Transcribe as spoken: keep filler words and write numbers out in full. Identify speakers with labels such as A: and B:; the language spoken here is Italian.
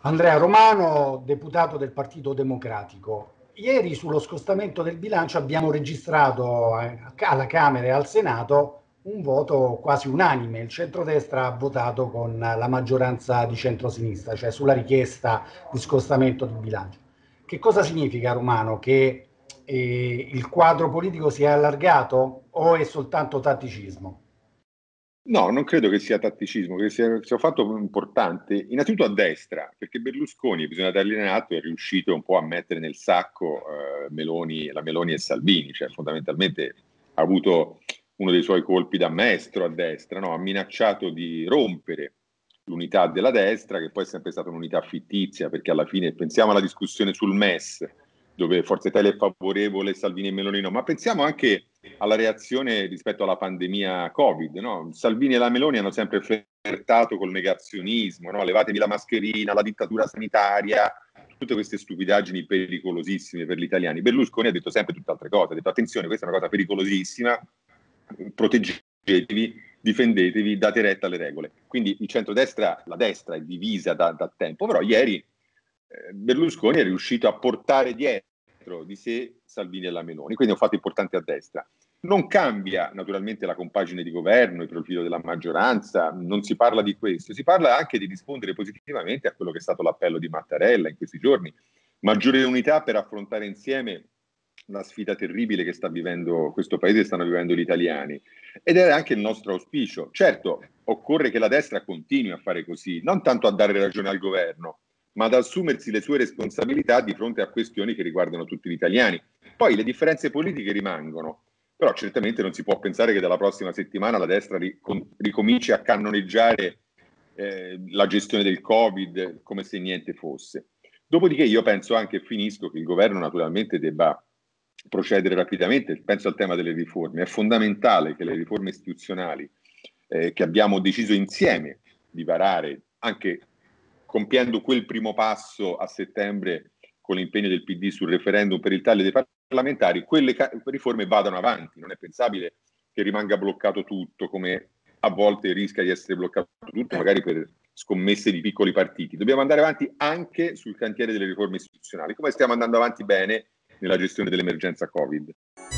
A: Andrea Romano, deputato del Partito Democratico. Ieri sullo scostamento del bilancio abbiamo registrato eh, alla Camera e al Senato un voto quasi unanime. Il centrodestra ha votato con la maggioranza di centrosinistra, cioè sulla richiesta di scostamento del bilancio. Che cosa significa, Romano? Che eh, il quadro politico si è allargato o è soltanto tatticismo?
B: No, non credo che sia tatticismo, che sia, sia un fatto importante, innanzitutto a destra, perché Berlusconi, bisogna dargli in atto, è riuscito un po' a mettere nel sacco eh, Meloni, la Meloni e Salvini, cioè fondamentalmente ha avuto uno dei suoi colpi da maestro a destra, no? Ha minacciato di rompere l'unità della destra, che poi è sempre stata un'unità fittizia, perché alla fine pensiamo alla discussione sul M E S, dove Forza Italia è favorevole, Salvini e Meloni no, ma pensiamo anche alla reazione rispetto alla pandemia Covid. No? Salvini e la Meloni hanno sempre flirtato col negazionismo, no? Levatevi la mascherina, la dittatura sanitaria, tutte queste stupidaggini pericolosissime per gli italiani. Berlusconi ha detto sempre tutt'altre cose, ha detto attenzione, questa è una cosa pericolosissima, proteggetevi, difendetevi, date retta alle regole. Quindi il centrodestra, la destra è divisa da, da tempo, però ieri eh, Berlusconi è riuscito a portare dietro di sé Salvini e la Meloni, quindi è un fatto importante a destra. Non cambia naturalmente la compagine di governo, il profilo della maggioranza, non si parla di questo, si parla anche di rispondere positivamente a quello che è stato l'appello di Mattarella in questi giorni. Maggiore unità per affrontare insieme la sfida terribile che sta vivendo questo paese e stanno vivendo gli italiani. Ed è anche il nostro auspicio. Certo, occorre che la destra continui a fare così, non tanto a dare ragione al governo, ma ad assumersi le sue responsabilità di fronte a questioni che riguardano tutti gli italiani. Poi le differenze politiche rimangono, però certamente non si può pensare che dalla prossima settimana la destra ricom- ricominci a cannoneggiare eh, la gestione del Covid come se niente fosse. Dopodiché io penso anche, e finisco, che il governo naturalmente debba procedere rapidamente, penso al tema delle riforme. È fondamentale che le riforme istituzionali eh, che abbiamo deciso insieme di varare, anche compiendo quel primo passo a settembre con l'impegno del P D sul referendum per il taglio dei parlamentari, quelle ca- riforme vadano avanti. Non è pensabile che rimanga bloccato tutto, come a volte rischia di essere bloccato tutto, magari per scommesse di piccoli partiti. Dobbiamo andare avanti anche sul cantiere delle riforme istituzionali, come stiamo andando avanti bene nella gestione dell'emergenza Covid.